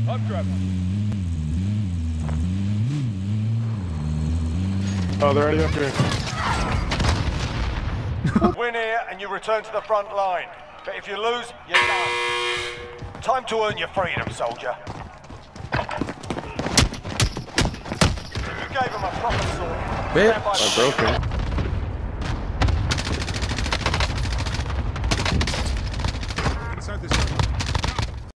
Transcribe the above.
Oh, they're already up here. Win here and you return to the front line. But if you lose, you're done. Time to earn your freedom, soldier. You gave him a proper sword. Bitch. I broke him.